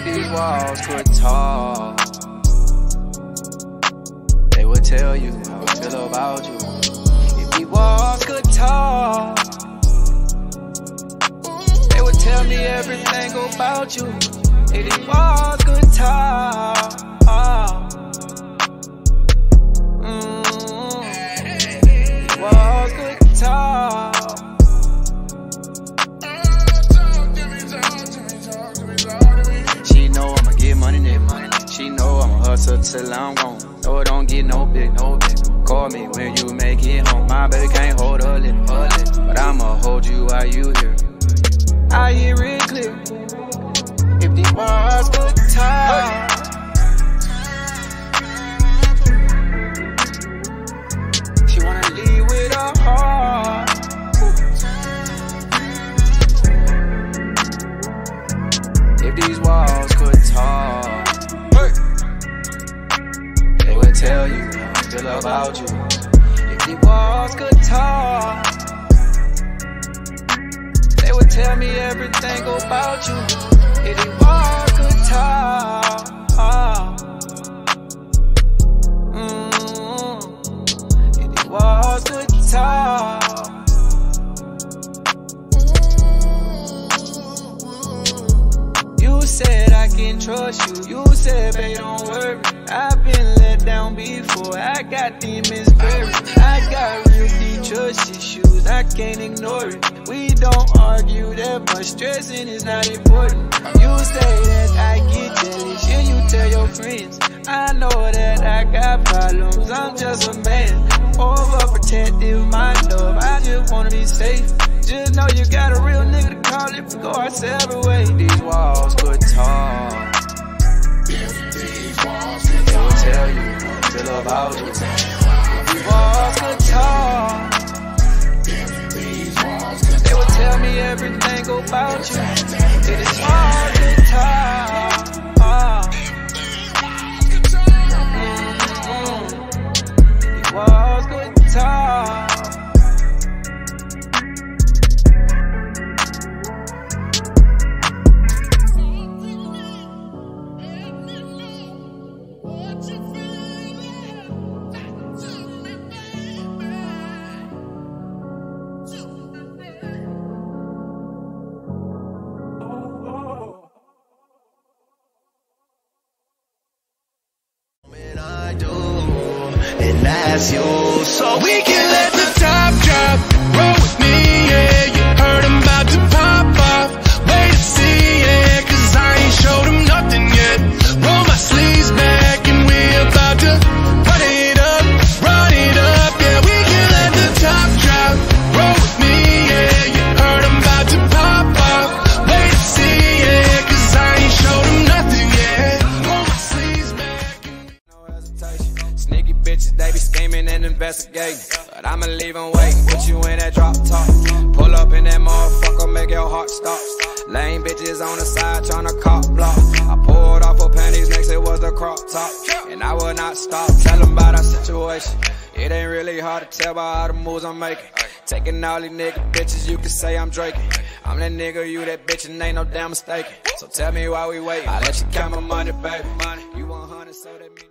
If these walls could talk, they would tell you how I feel about you. If these walls could talk, they would tell me everything about you. If these walls could talk, these walls could talk. She know I'ma get money, nigga. She know I'ma hustle till I'm gone. No, it don't get no big, no big. Call me when you make it home. My baby can't hold a lip, but I'ma hold you while you here. I hear it clear. If these walls could talk, she wanna leave with her heart. If these walls could talk, they would tell you how I feel about you. If these walls could talk, they would tell me everything about you. If these walls could talk, if these walls could talk. You said I can trust you. You said, babe, don't worry. I've been let down before. I got demons buried. I got real deep trust issues. I can't ignore it. We don't argue that much. Stressing is not important. You say that I get jealous. Yeah, you tell your friends. I know that I got problems. I'm just a man. Overprotective, my love. I just wanna be safe. Just know you got a real nigga to call if we go our separate ways. These walls could talk. They would tell you how I feel about you. These walls could talk. They would tell me everything about you. These walls could talk. These walls could talk. And that's you, so we can let the top drop. Roll with me, yeah. You heard I'm about to pop off. Wait to see, yeah, cause I ain't showed them nothing yet. Roll my sleeves back and we about to run it up, yeah. We can let the top drop. Roll with me, yeah. You heard I'm about to pop off. Wait to see, yeah, cause I ain't showed them nothing yet. Roll my sleeves back and no hesitation. Sneaky bitches, they be scheming and investigating, but I'ma leave them waiting. Put you in that drop top, pull up in that motherfucker, make your heart stop. Lame bitches on the side tryna cop block. I pulled off her panties, next it was the crop top, and I will not stop. Tell them about our situation. It ain't really hard to tell by all the moves I'm making. Taking all these nigga bitches, you can say I'm draking. I'm that nigga, you that bitch, and ain't no damn mistaken. So tell me why we waiting. I let you count my money, baby. You 100, so that means